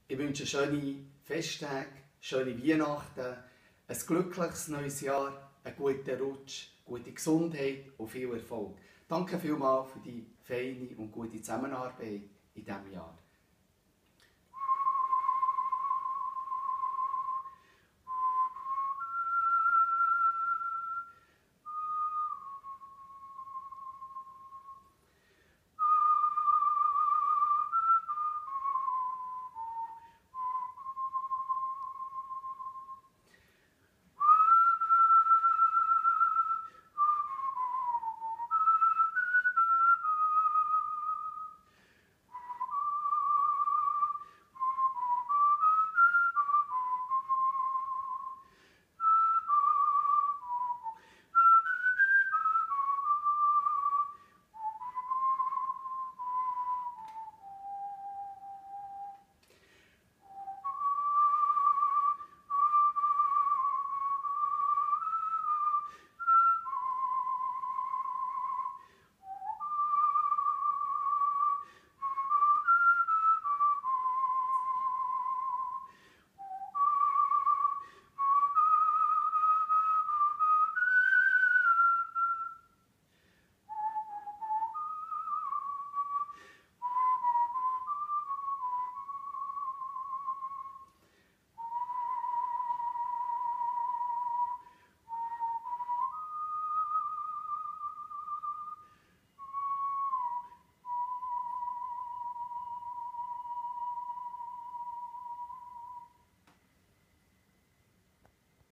Ich wünsche schöne Festtage, schöne Weihnachten, ein glückliches neues Jahr, einen guten Rutsch, gute Gesundheit und viel Erfolg. Danke vielmals für die feine und gute Zusammenarbeit in diesem Jahr.